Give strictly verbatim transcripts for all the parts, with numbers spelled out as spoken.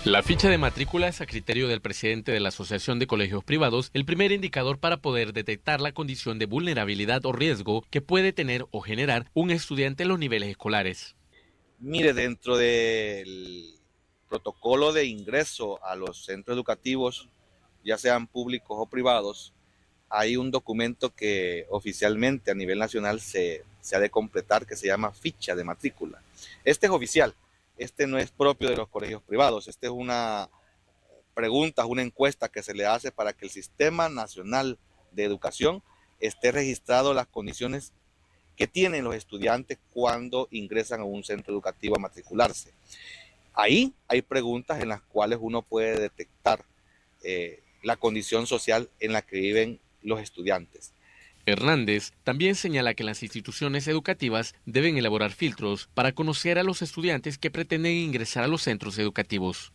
La ficha de matrícula es a criterio del presidente de la Asociación de Colegios Privados el primer indicador para poder detectar la condición de vulnerabilidad o riesgo que puede tener o generar un estudiante en los niveles escolares. Mire, dentro del protocolo de ingreso a los centros educativos, ya sean públicos o privados, hay un documento que oficialmente a nivel nacional se, se ha de completar que se llama ficha de matrícula. Este es oficial, este no es propio de los colegios privados, este es una pregunta, una encuesta que se le hace para que el Sistema Nacional de Educación esté registrado las condiciones que tienen los estudiantes cuando ingresan a un centro educativo a matricularse. Ahí hay preguntas en las cuales uno puede detectar eh, la condición social en la que viven los estudiantes. Hernández también señala que las instituciones educativas deben elaborar filtros para conocer a los estudiantes que pretenden ingresar a los centros educativos.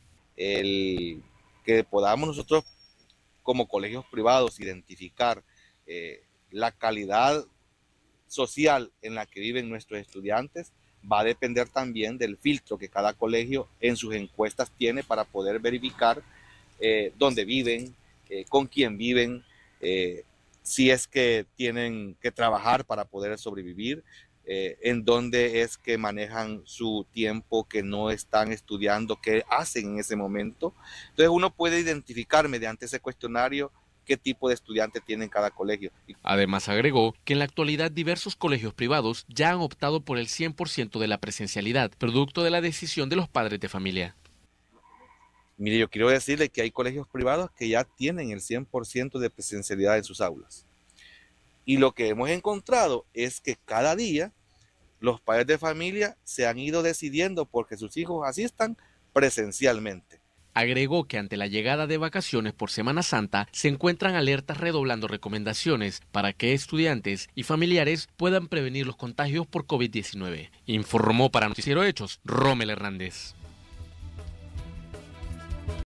El que podamos nosotros como colegios privados identificar eh, la calidad social en la que viven nuestros estudiantes va a depender también del filtro que cada colegio en sus encuestas tiene para poder verificar eh, dónde viven, eh, con quién viven, eh, si es que tienen que trabajar para poder sobrevivir, eh, en dónde es que manejan su tiempo, que no están estudiando, qué hacen en ese momento. Entonces uno puede identificar mediante ese cuestionario qué tipo de estudiante tiene en cada colegio. Además agregó que en la actualidad diversos colegios privados ya han optado por el cien por ciento de la presencialidad, producto de la decisión de los padres de familia. Mire, yo quiero decirle que hay colegios privados que ya tienen el cien por ciento de presencialidad en sus aulas. Y lo que hemos encontrado es que cada día los padres de familia se han ido decidiendo porque sus hijos asistan presencialmente. Agregó que ante la llegada de vacaciones por Semana Santa se encuentran alertas redoblando recomendaciones para que estudiantes y familiares puedan prevenir los contagios por COVID diecinueve. Informó para Noticiero Hechos, Rommel Hernández.